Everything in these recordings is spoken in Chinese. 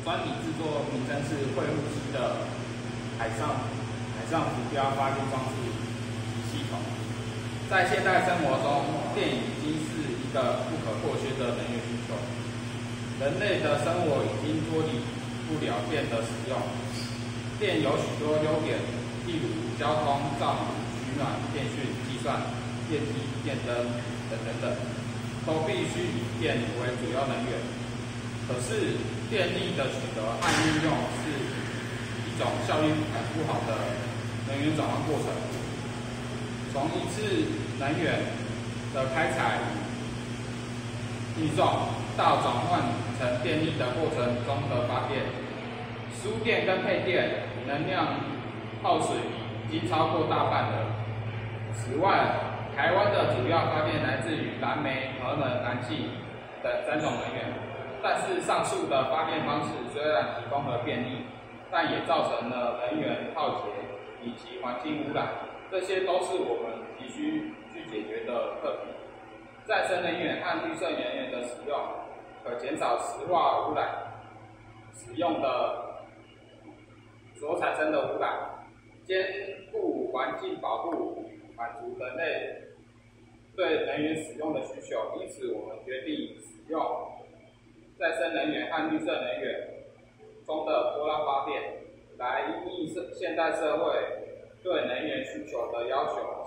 专利制作名称是汇入机的海上浮标发电装置系统。在现代生活中，电已经是一个不可或缺的能源需求。人类的生活已经脱离不了电的使用。电有许多优点，例如交通、照明、取暖、电讯、计算、电梯、电灯等，都必须以电为主要能源。可是，电力的取得和运用是一种效率很不好的能源转换过程。从一次能源的开采、运送到转换成电力的过程中的发电，输电跟配电能量耗损已经超过大半了。此外，台湾的主要发电来自于燃煤、核能、燃气等3种能源。但是上述的发电方式虽然提供了便利，但也造成了能源耗竭以及环境污染，这些都是我们必须去解决的课题。再生能源和绿色能源的使用，可减少石化污染使用的所产生的污染，兼顾环境保护，满足人类对能源使用的需求。因此，我们决定使用再生能源和绿色能源中的波浪发电，来因应现代社会对能源需求的要求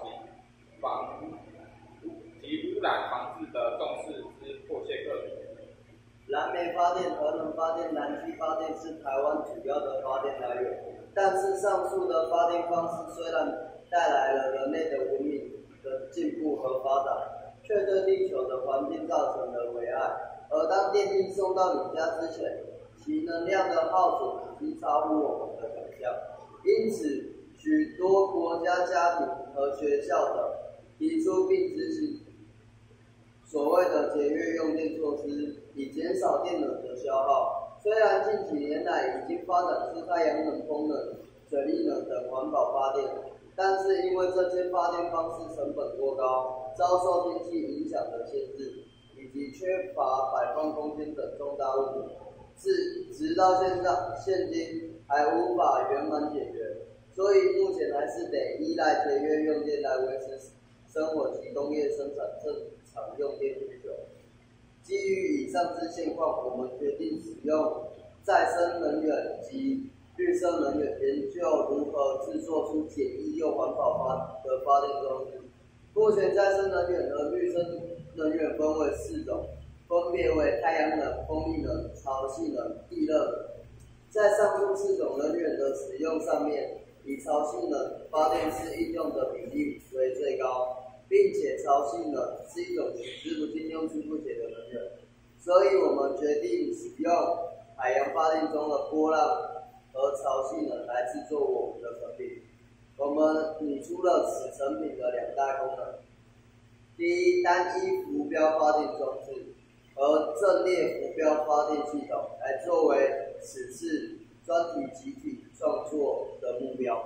及污染防治的重视之迫切课题。 燃煤发电、核能发电、燃气发电是台湾主要的发电来源，但是上述的发电方式虽然带来了人类的文明的进步和发展，却对地球的环境造成了危害。而当电力送到你家之前，其能量的耗损已经超乎我们的想象。因此，许多国家、家庭和学校等提出并执行所谓的节约用电措施，以减少电能的消耗。虽然近几年来已经发展出太阳能、风能、水力能等环保发电，但是因为这些发电方式成本过高，遭受天气影响的限制，以及缺乏摆放空间等重大问题，直到现今还无法圆满解决。所以目前还是得依赖节约用电来维持生活及工业生产正常用电需求。基于以上之现况，我们决定使用再生能源及绿色能源，研究如何制作出简易又环保的发电装置。目前再生能源和绿色能源分为4种，分别为太阳能、风力能、潮汐能、地热能。在上述4种能源的使用上面，以潮汐能发电室应用的比例为最高，并且潮汐能是一种取之不尽、用之不竭的能源，所以我们决定使用海洋发电中的波浪和潮汐能来制作我们的成品。我们拟出了此成品的2大功能：第一，单一浮标发电装置和阵列浮标发电系统，来作为此次专题集体创作的目标。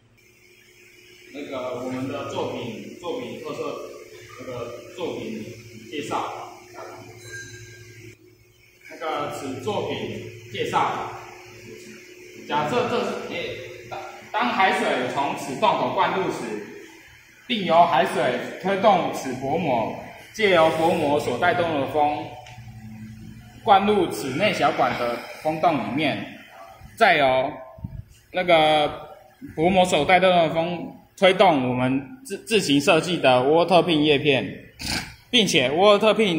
我们的作品特色，作品介绍，此作品介绍，假设当海水从此洞口灌入时，并由海水推动此薄膜，借由薄膜所带动的风，灌入此内小管的风洞里面，再由薄膜所带动的风推动我们自行设计的沃特聘叶片，并且沃特聘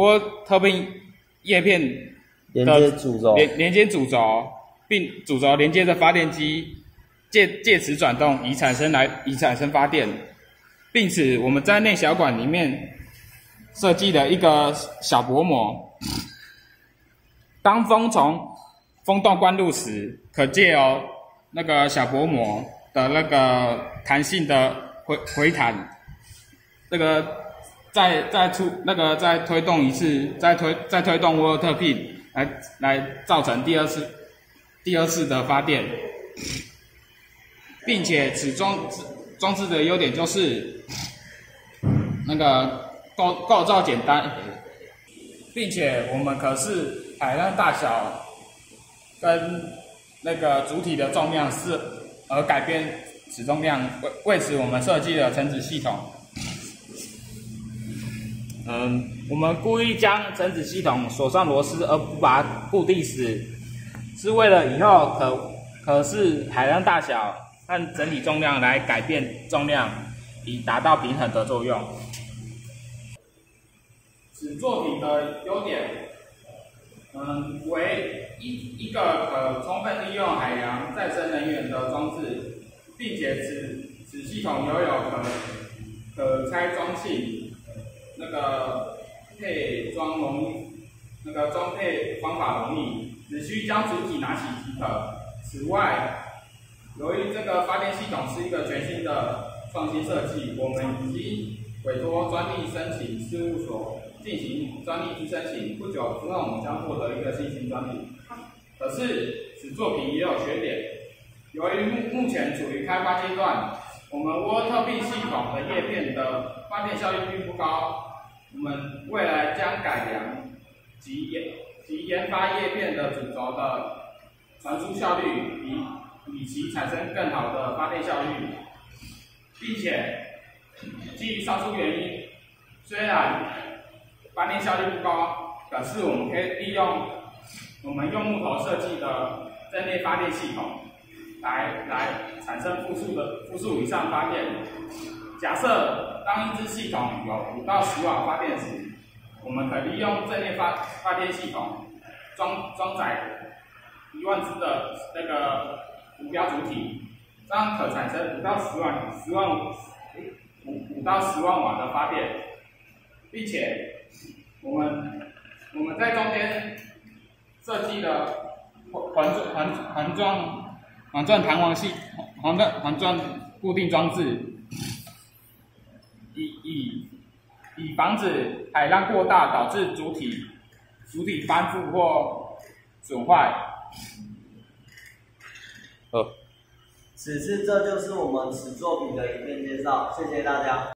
叶片的连接主轴，并主轴连接着发电机，借此转动以产生发电。并且我们在内小管里面设计了一个小薄膜，当风从风洞灌入时，可借由小薄膜的弹性的回弹，再推动一次，再推动沃尔特聘来造成第二次的发电，并且此装置的优点就是构造简单，并且我们可视海量大小跟那个主体的重量而改变此重量，为此我们设计了层子系统。我们故意将层子系统锁上螺丝而不把它固定死，是为了以后可视海量大小和整体重量来改变重量，以达到平衡的作用。此作品的优点，为一个可充分利用海洋再生能源的装置，并且此系统拥有可拆装性，配装容易，装配方法容易，只需将主体拿起即可。此外，由于这个发电系统是一个全新的创新设计，我们已经委托专利申请事务所进行专利申请，不久之后我们将获得一个新型专利。可是此作品也有缺点，由于目前处于开发阶段，我们沃特币系统的叶片的发电效率并不高。我们未来将改良及研发叶片的主轴的传输效率，以其产生更好的发电效率，并且基于上述原因，虽然发电效率不高，可是我们可以利用我们用木头设计的阵列发电系统来产生复数以上发电。假设当一支系统有5到10瓦发电时，我们可利用阵列发电系统装载1万只的浮标主体，这样可产生5到10万瓦的发电，并且我们在中间设计了环状弹簧固定装置，以防止海浪过大导致主体翻覆或损坏。 这就是我们此作品的影片介绍，谢谢大家。